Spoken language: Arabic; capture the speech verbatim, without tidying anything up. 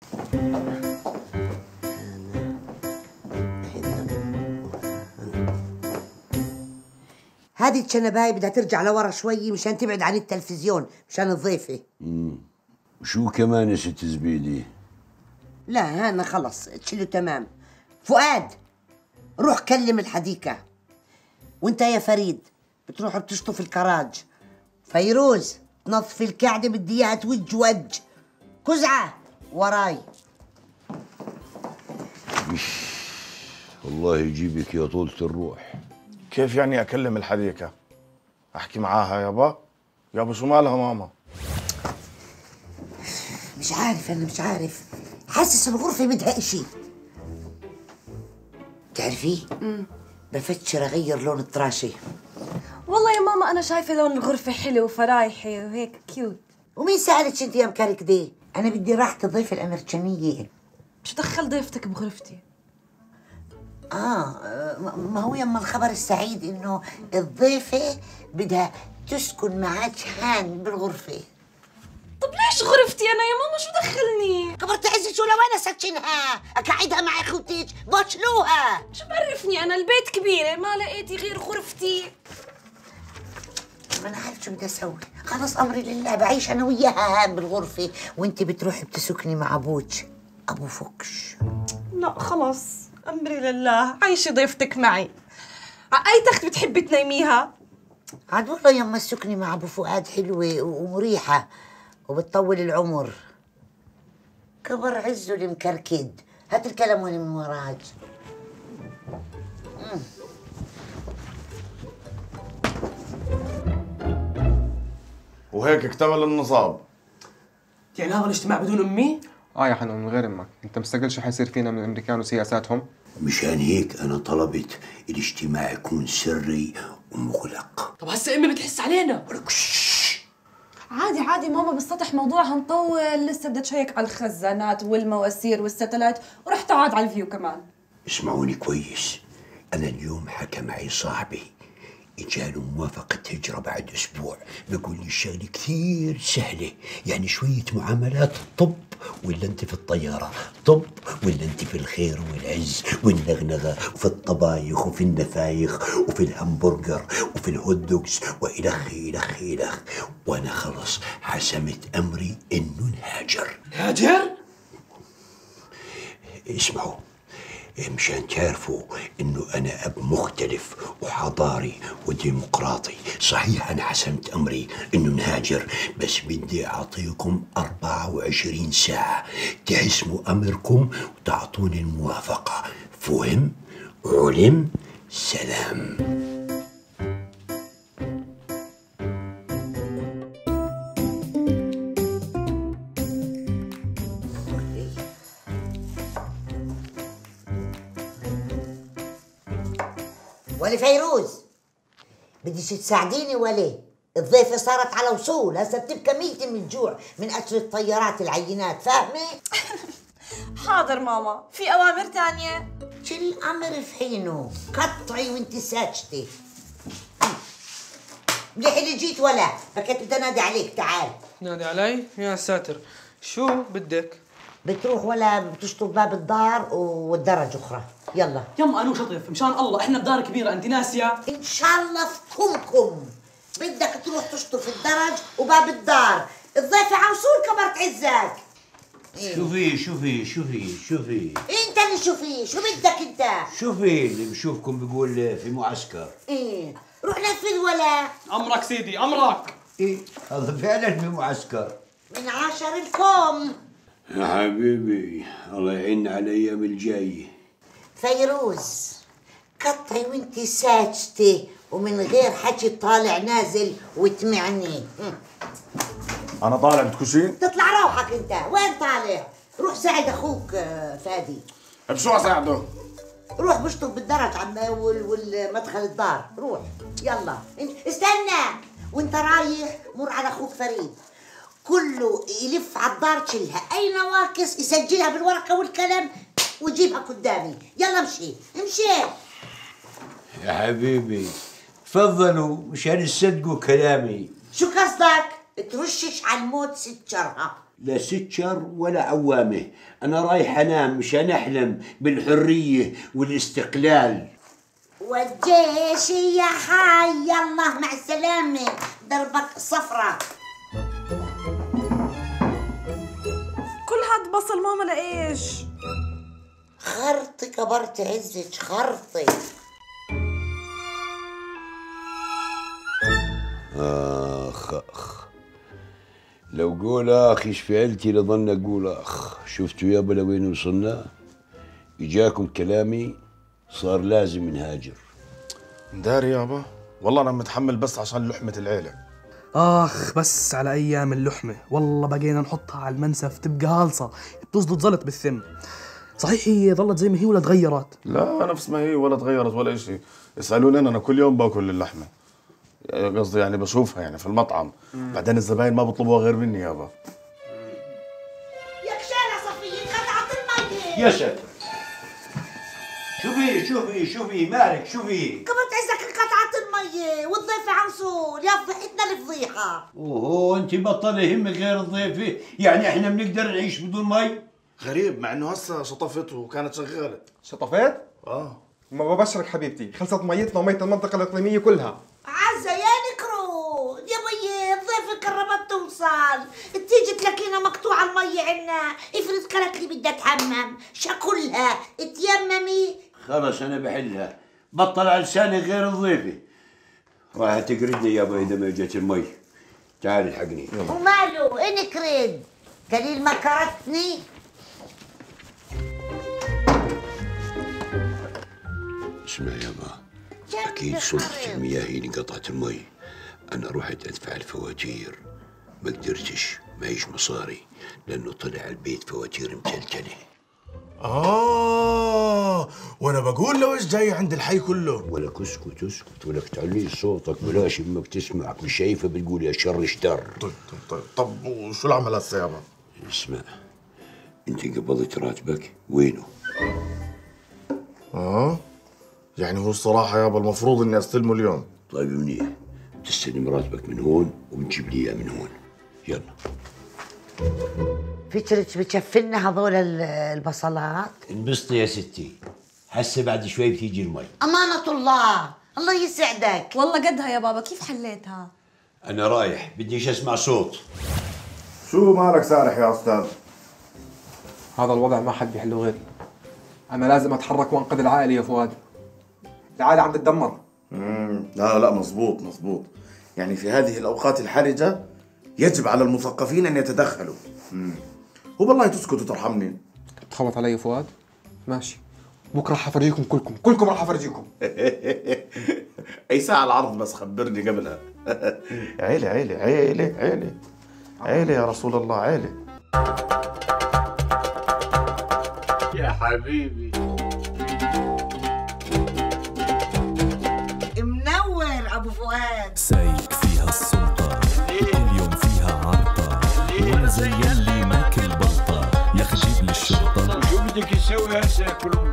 هذه الشنباية بدها ترجع لورا شوي مشان تبعد عن التلفزيون مشان الضيفة. امم وشو كمان يا ست زبيدي؟ لا أنا خلص تشيله تمام. فؤاد روح كلم الحديقة، وانت يا فريد بتروحوا بتشطوا الكراج. فيروز تنظف الكعدة بدي اياها توج وج. كزعة وراي. الله يجيبك يا طولة الروح. كيف يعني اكلم الحديقة؟ احكي معاها يابا؟ يابا شو مالها ماما؟ مش عارف انا مش عارف، حاسس الغرفة بدها اشي. بتعرفي؟ امم بفتشر اغير لون الطراشة. والله يا ماما انا شايفة لون الغرفة حلو وفرايحي وهيك كيوت. ومين سألتش انت يا مكاري كده؟ انا بدي راحة الضيفة الامريكانية. شو دخل ضيفتك بغرفتي؟ آه ما هو يما الخبر السعيد إنه الضيفة بدها تسكن مع جهان بالغرفة. طب ليش غرفتي أنا يا ماما شو دخلني؟ كبرت عزي شو لو أنا سكنها؟ أقعدها مع أخوتك بوشلوها. شو بعرفني أنا البيت كبيرة ما لقيتي غير غرفتي. ما أنا عارف شو بدي أسوي، خلص أمري لله بعيش أنا وياها هان بالغرفة وأنت بتروحي بتسكني مع أبوك أبو فكش. لا خلص أمري لله، عيشي ضيفتك معي. أي تخت بتحبي تنيميها؟ عاد والله يما السكنة مع أبو فؤاد حلوة ومريحة وبتطول العمر. كبر عزه المكركد، هات الكلام وين من وراك. وهيك اكتمل النصاب. يعني هذا الاجتماع بدون امي؟ اه يا حنون من غير امك، انت مستقل شو حيصير فينا من الامريكان وسياساتهم؟ مشان هيك انا طلبت الاجتماع يكون سري ومغلق. طب هسه امي بتحس علينا. عادي عادي ماما بالسطح موضوعها مطول، لسه بدها تشيك على الخزانات والمواسير والستلايت ورح تقعد على الفيو كمان. اسمعوني كويس، انا اليوم حكى معي صاحبي اجاله موافقة هجرة بعد اسبوع، بقول لي الشغلة كثير سهلة، يعني شوية معاملات طب ولا انت في الطيارة، طب ولا انت في الخير والعز والنغنغة وفي الطبايخ وفي النفايخ وفي الهمبرجر وفي الهوت دوجز والخ الخ الخ، وانا خلص حسمت امري انه نهاجر. هاجر؟ اسمعوا مشان تعرفوا انه انا اب مختلف وحضاري وديمقراطي. صحيح انا حسمت امري انه نهاجر، بس بدي اعطيكم أربعة وعشرين ساعة تحسموا امركم وتعطوني الموافقة. فهم؟ علم؟ سلام. ولي فيروز بديش تساعديني ولي؟ الضيفة صارت على وصول، هسه بتبكى ميتة من الجوع من أكل الطيارات العينات، فاهمة؟ حاضر ماما، في أوامر تانية؟ شو الأمر في حينه؟ قطعي وانت ساكتة. مليح اللي جيت ولا فكنت بدي انادي عليك. تعال. نادي علي؟ يا ساتر، شو بدك؟ بتروح ولا بتشطب باب الدار والدرج اخرى. يلا يما انو شطف مشان الله، احنا بدار كبيره انت ناسيه؟ ان شاء الله في كمكم بدك تروح تشطف الدرج وباب الدار. الضيفة عوصول كبرت عزك. إيه؟ شوفي شوفي شوفي شوفي انت اللي شوفي، شو بدك انت؟ شوفي اللي بشوفكم بيقول في معسكر. ايه روح نفذ ولا. امرك سيدي امرك. ايه هذا فعلا في معسكر. من عشر الكم يا حبيبي الله يعين على الايام الجايه. فيروز قطعي وانت ساكتة ومن غير حكي طالع نازل وتمعني. انا طالع بتكشي؟ تطلع روحك انت، وين طالع؟ روح ساعد اخوك فادي. بشو اساعده؟ روح بشطب بالدرج عم والمدخل الدار، روح يلا. استنى وانت رايح مر على اخوك فريد، كله يلف على الدار تشيلها، اي نواقص يسجلها بالورقه والقلم وجيبها قدامي. يلا امشي امشي يا حبيبي تفضلوا مشان تصدقوا كلامي. شو قصدك؟ ترشش على الموت ست شرها. لا سكر ولا عوامه، انا رايح انام مشان احلم بالحريه والاستقلال. والجيش يا حي، الله مع السلامه، دربك صفرة. كل هاد بصل ماما لايش؟ خرطي كبرت عزك، خرطي. اخ اخ لو قول اخ ايش فعلتي لظن اقول اخ. شفتوا يابا لوين وصلنا؟ اجاكم كلامي صار لازم نهاجر. داري يابا، والله انا متحمل بس عشان لحمه العيله. آخ بس على أيام اللحمة، والله بقينا نحطها على المنسف تبقى هالصة بتزلط زلط بالثم. صحيح هي ظلت زي ما هي ولا تغيرت؟ لا نفس ما هي ولا تغيرت ولا إشي. اسألوني أنا, أنا كل يوم باكل اللحمة، قصدي يعني بشوفها يعني في المطعم. مم. بعدين الزباين ما بيطلبوها غير مني يابا. ياك شارع صفية انقطعت المية. يا ساتر، شوفي شوفي شوفي مالك شوفي. كبرت عزك انقطعت المية والضيفة عنصول، يا فضيحتنا الفضيحة. اوه انت بطل يهمك غير الضيفة؟ يعني احنا بنقدر نعيش بدون مي؟ غريب مع انه هسه شطفت وكانت شغالة. شطفت؟ اه ما ببشرك حبيبتي، خلصت ميتنا وميت المنطقة الإقليمية كلها. عزة يا نكرو يا بيي، الضيفة قربت توصل، تيجي تلاقينا مقطوعة المية عنا، افرض قالت لي بدها اتحمم، شكلها اتيممي. خلص انا بحلها، بطل على لساني غير الضيفة. راح تقردني يابا اذا ما جت المي. تعال الحقني. وماله انكرد قليل ما كرتني. اسمع يابا، اكيد سلطة المياه هي اللي قطعت المي. انا رحت ادفع الفواتير ما قدرتش، معيش مصاري لانه طلع البيت فواتير متلتله. اه وانا بقول له ايش جاي عند الحي كله. ولا كسكت اسكت ولا تعلي صوتك، بلاش امك تسمعك مش شايفه بتقول يا شر اشتر. طيب طيب طيب طب وشو العمل هسه يابا؟ اسمع، انت قبضت راتبك وينه؟ اه يعني هو الصراحة يابا المفروض اني استلمه اليوم. طيب منيح، تستلم راتبك من هون وبتجيب لي اياه من هون. يلا. فكرك بتشفلنا هذول البصلات؟ انبسطي يا ستي، هسه بعد شوي بتيجي المي. أمانة الله، الله يسعدك. والله قدها يا بابا، كيف حليتها؟ أنا رايح، بديش أسمع صوت. شو مالك سارح يا أستاذ؟ هذا الوضع ما حد بيحله غيري. أنا لازم أتحرك وأنقذ العائلة يا فؤاد. العائلة عم تتدمر. امم لا لا مزبوط مزبوط، يعني في هذه الأوقات الحرجة يجب على المثقفين أن يتدخلوا. امم هو بالله تسكت وترحمني. تخبط علي يا فؤاد؟ ماشي، بكره راح افرجيكم كلكم، كلكم راح افرجيكم. اي ساعة العرض بس خبرني قبلها. عيلة عيلة عيلة عيلة عيلة يا رسول الله، عيلة. يا حبيبي منور ابو فؤاد. سايق فيها السلطة كل يوم فيها عرطة، وانا زي اللي ماكل بلطة، يا اخي جيب لي الشرطة. شو بدك تسوي هسه كل